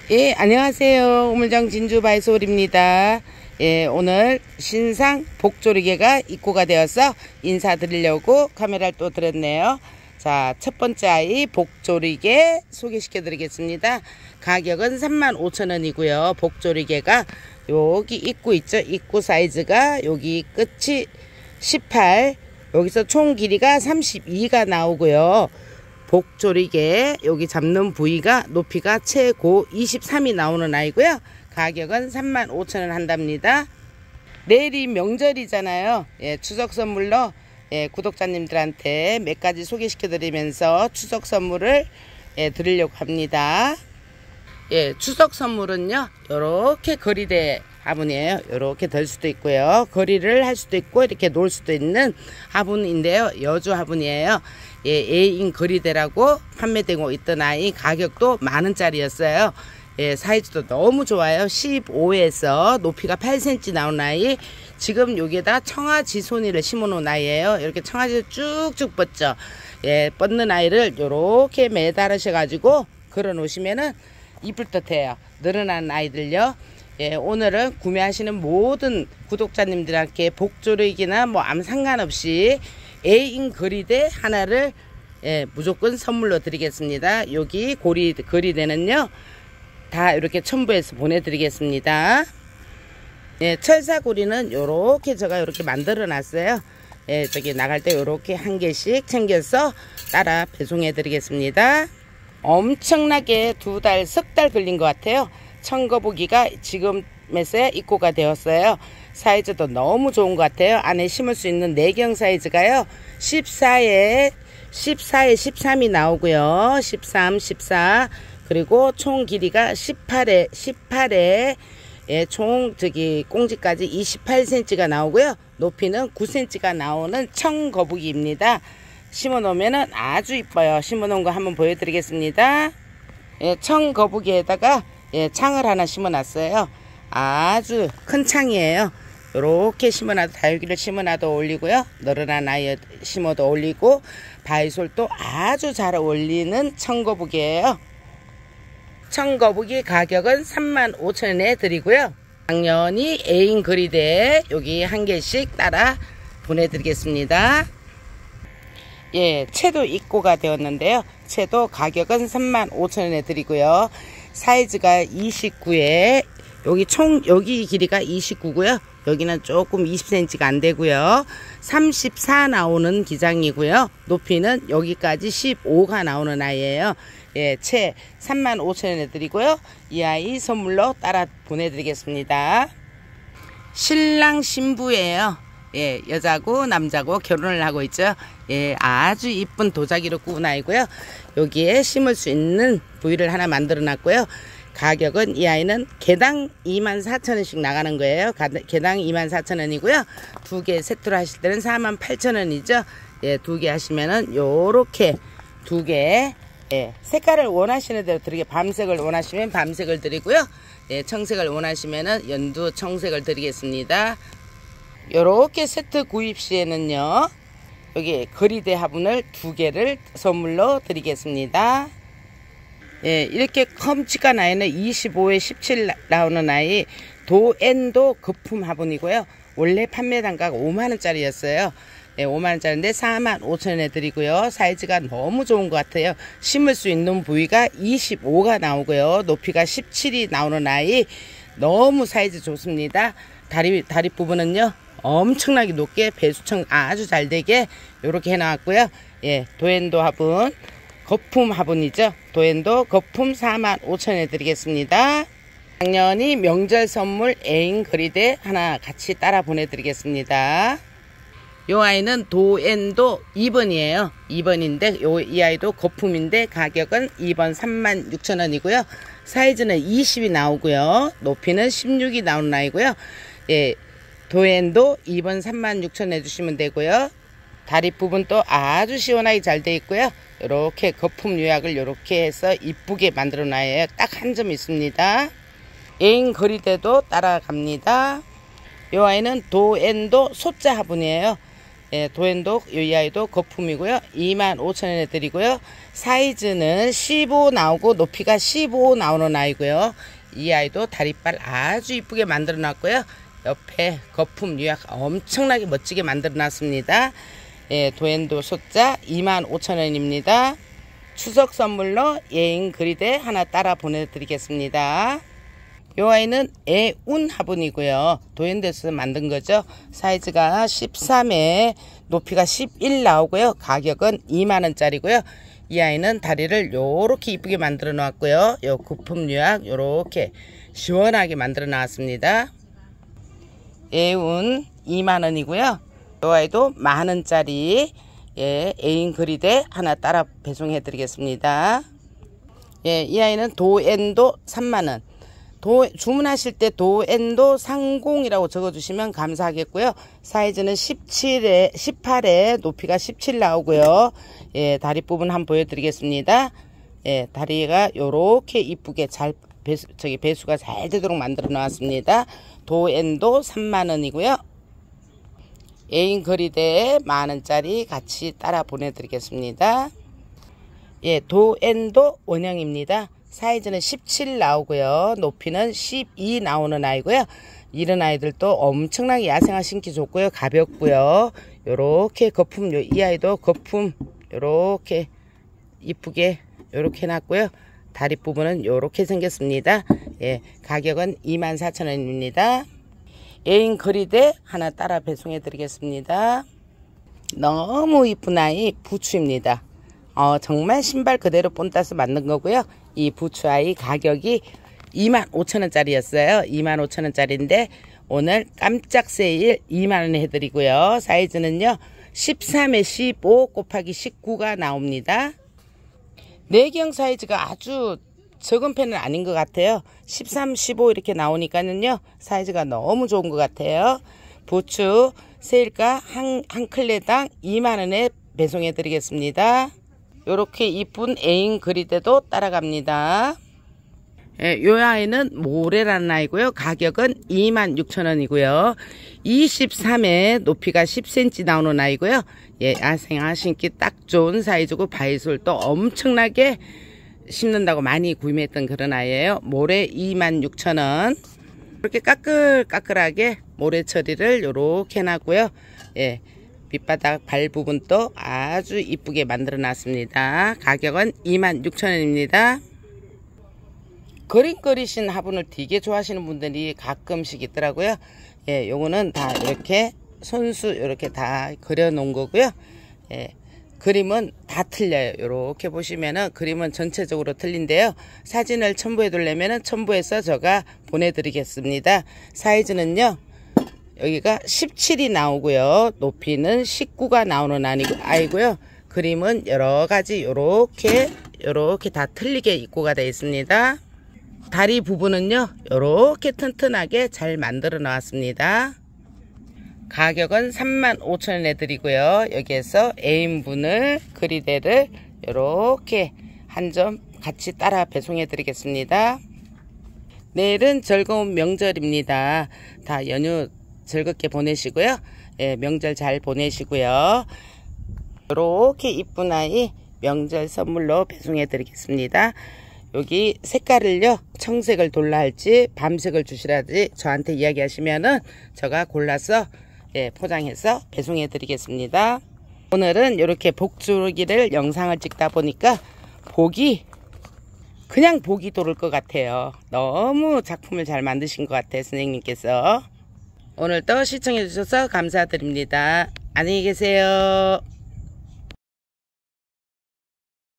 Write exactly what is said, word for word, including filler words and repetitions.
예, 안녕하세요. 우물정 진주 바이솔입니다. 예, 오늘 신상 복조리개가 입고가 되어서 인사드리려고 카메라를 또 들었네요. 자, 첫 번째 아이 복조리개 소개시켜 드리겠습니다. 가격은 삼만 오천 원이고요. 복조리개가 여기 입구 있죠? 입구 사이즈가 여기 끝이 십팔, 여기서 총 길이가 삼십이가 나오고요. 복조리개 여기 잡는 부위가 높이가 최고 이십삼이 나오는 아이고요. 가격은 삼만 오천 원 한답니다. 내일이 명절이잖아요. 예, 추석 선물로 예, 구독자님들한테 몇 가지 소개시켜 드리면서 추석 선물을 예, 드리려고 합니다. 예, 추석 선물은요, 요렇게 거리대 화분이에요. 요렇게 될 수도 있고요. 거리를 할 수도 있고 이렇게 놓을 수도 있는 화분인데요. 여주 화분이에요. 예, A인 거리대라고 판매되고 있던 아이, 가격도 만 원짜리였어요. 예, 사이즈도 너무 좋아요. 십오에서 높이가 팔 센티미터 나온 아이. 지금 여기에다 청아지손이를 심어 놓은 아이예요. 이렇게 청아지 쭉쭉 뻗죠. 예, 뻗는 아이를 요렇게 매달으셔 가지고 걸어 놓으시면은 이쁠 듯해요. 늘어난 아이들요. 예, 오늘은 구매하시는 모든 구독자님들께 복조리개나 뭐 아무 상관없이 A인 거리대 하나를 예, 무조건 선물로 드리겠습니다. 여기 고리 거리대는요 다 이렇게 첨부해서 보내드리겠습니다. 예, 철사고리는 요렇게 제가 이렇게 만들어 놨어요. 예, 저기 나갈 때 요렇게 한 개씩 챙겨서 따라 배송해 드리겠습니다. 엄청나게 두 달, 석 달 걸린 것 같아요. 청거북이가 지금에서야 입고가 되었어요. 사이즈도 너무 좋은 것 같아요. 안에 심을 수 있는 내경 사이즈가요 십사에 십사에 십삼이 나오고요. 십삼, 십사, 그리고 총 길이가 십팔에 십팔에 예, 총 저기 꽁지까지 이십팔 센티미터가 나오고요. 높이는 구 센티미터가 나오는 청거북이입니다. 심어 놓으면은 아주 이뻐요. 심어 놓은 거 한번 보여드리겠습니다. 예, 청거북이에다가 예, 창을 하나 심어 놨어요. 아주 큰 창이에요. 이렇게 심어놔도, 다육이를 심어놔도 어울리고요. 늘어난 아이 심어도 어울리고, 바이솔도 아주 잘 어울리는 청거북이에요. 청거북이 가격은 삼만 오천 원에 드리고요. 당연히 A인 거리대 여기 한 개씩 따라 보내드리겠습니다. 예, 채도 입고가 되었는데요. 채도 가격은 삼만 오천 원에 드리고요. 사이즈가 이십구에 여기 총 여기 길이가 이십구고요. 여기는 조금 이십 센티미터가 안 되고요. 삼십사 나오는 기장이고요. 높이는 여기까지 십오가 나오는 아이예요. 예, 채 삼만 오천 원에 드리고요. 이 아이 선물로 따라 보내드리겠습니다. 신랑 신부예요. 예, 여자고 남자고 결혼을 하고 있죠. 예, 아주 이쁜 도자기로 꾸은 아이고요. 여기에 심을 수 있는 부위를 하나 만들어 놨고요. 가격은 이 아이는 개당 이만 사천 원씩 나가는 거예요. 개당 이만 사천 원이고요. 두 개 세트로 하실 때는 사만 팔천 원이죠. 예, 두 개 하시면은 요렇게 두 개, 예, 색깔을 원하시는 대로 드리게, 밤색을 원하시면 밤색을 드리고요. 예, 청색을 원하시면은 연두 청색을 드리겠습니다. 요렇게 세트 구입 시에는요, 여기 거리대 화분을 두 개를 선물로 드리겠습니다. 예, 이렇게 컴치가 나이는 이십오에 십칠 나오는 아이 도엔도 거품 화분이고요. 원래 판매 단가가 오만 원짜리였어요. 예, 오만 원짜리인데 사만 오천 원에 드리고요. 사이즈가 너무 좋은 것 같아요. 심을 수 있는 부위가 이십오가 나오고요. 높이가 십칠이 나오는 아이 너무 사이즈 좋습니다. 다리, 다리 부분은요 엄청나게 높게 배수청 아주 잘 되게 이렇게 해놨고요. 예, 도엔도 화분 거품 화분이죠. 도엔도 거품 사만 오천 원에 드리겠습니다. 당연히 명절 선물 A인 거리대 하나 같이 따라 보내드리겠습니다. 이 아이는 도엔도 이 번이에요. 이 번인데 요, 이 아이도 거품인데 가격은 이 번 삼만 육천 원이고요. 사이즈는 이십이 나오고요. 높이는 십육이 나오는 아이고요. 예, 도엔도 이 번 삼만 육천 원 해주시면 되고요. 다리 부분도 아주 시원하게 잘 되어 있고요. 이렇게 거품 요약을 이렇게 해서 이쁘게 만들어 놔요. 딱 한 점 있습니다. A인 거리대도 따라갑니다. 이 아이는 도엔도 소자 화분이에요. 예, 도엔독 이 아이도 거품이고요. 이만 오천 원에 드리고요. 사이즈는 십오 나오고 높이가 십오 나오는 아이고요. 이 아이도 다리빨 아주 이쁘게 만들어 놨고요. 옆에 거품 유약 엄청나게 멋지게 만들어 놨습니다. 예, 도엔도 소자 이만 오천 원입니다. 추석 선물로 예인 그리대 하나 따라 보내드리겠습니다. 이 아이는 애운 화분이고요. 도엔도에서 만든 거죠. 사이즈가 십삼에 높이가 십일 나오고요. 가격은 이만 원짜리고요. 이 아이는 다리를 요렇게 이쁘게 만들어 놨고요. 요 거품 유약 요렇게 시원하게 만들어 놨습니다. 애운 이만 원이고요. 이 아이도 만 원짜리 예, 애인 그리대 하나 따라 배송해 드리겠습니다. 예, 이 아이는 도엔도 삼만 원. 도, 주문하실 때 도엔도 상공이라고 적어주시면 감사하겠고요. 사이즈는 십칠에, 십팔에 높이가 십칠 나오고요. 예, 다리 부분 한번 보여드리겠습니다. 예, 다리가 요렇게 이쁘게 잘, 배수, 저기 배수가 잘 되도록 만들어 놨습니다. 도엔도 삼만 원이고요. 애인 거리대에 만 원짜리 같이 따라 보내드리겠습니다. 예, 도엔도 원형입니다. 사이즈는 십칠 나오고요. 높이는 십이 나오는 아이고요. 이런 아이들도 엄청나게 야생화 신기 좋고요. 가볍고요. 요렇게 거품, 이 아이도 거품 요렇게 이쁘게 요렇게 해놨고요. 다리 부분은 요렇게 생겼습니다. 예, 가격은 이만 사천 원입니다. 애인 거리대 하나 따라 배송해 드리겠습니다. 너무 이쁜 아이 부추입니다. 어, 정말 신발 그대로 본따서 만든 거고요. 이 부추 아이 가격이 이만 오천 원짜리였어요. 이만 오천 원짜리인데 오늘 깜짝 세일 이만 원에 해드리고요. 사이즈는요 십삼에 십오 곱하기 십구가 나옵니다. 내경 사이즈가 아주 적은 편은 아닌 것 같아요. 십삼, 십오 이렇게 나오니까는요 사이즈가 너무 좋은 것 같아요. 부추 세일가 한, 한 클레당 이만 원에 배송해 드리겠습니다. 요렇게 이쁜 애인 그리대도 따라갑니다. 예, 요 아이는 모래라는 아이고요. 가격은 이만 육천 원이고요. 이십삼에 높이가 십 센티미터 나오는 아이고요. 예, 야생화 신기 딱 좋은 사이즈고 바이솔도 엄청나게 심는다고 많이 구매했던 그런 아이예요. 모래 이만 육천 원. 이렇게 까끌까끌하게 모래 처리를 요렇게 해놨고요. 예. 밑바닥 발 부분도 아주 이쁘게 만들어 놨습니다. 가격은 이만 육천 원입니다. 그림그리신 화분을 되게 좋아하시는 분들이 가끔씩 있더라고요. 예, 요거는 다 이렇게 손수 이렇게 다 그려 놓은 거고요. 예, 그림은 다 틀려요. 이렇게 보시면은 그림은 전체적으로 틀린데요. 사진을 첨부해 두려면은 첨부해서 제가 보내드리겠습니다. 사이즈는요. 여기가 십칠이 나오고요. 높이는 십구가 나오는 아이고요. 그림은 여러가지 요렇게 요렇게 다 틀리게 입고가 되어 있습니다. 다리 부분은요 요렇게 튼튼하게 잘 만들어 놨습니다. 가격은 삼만 오천 원에 드리고요. 여기에서 애인분을 그리대를 요렇게 한 점 같이 따라 배송해 드리겠습니다. 내일은 즐거운 명절입니다. 다 연휴 즐겁게 보내시고요. 예, 명절 잘 보내시고요. 이렇게 이쁜 아이 명절 선물로 배송해 드리겠습니다. 여기 색깔을요 청색을 돌라 할지 밤색을 주시라지 저한테 이야기하시면은 제가 골라서 예, 포장해서 배송해 드리겠습니다. 오늘은 이렇게 복주기를 영상을 찍다 보니까 복이 그냥 복이 도를 것 같아요. 너무 작품을 잘 만드신 것 같아요 선생님께서. 오늘도 시청해 주셔서 감사드립니다. 안녕히 계세요.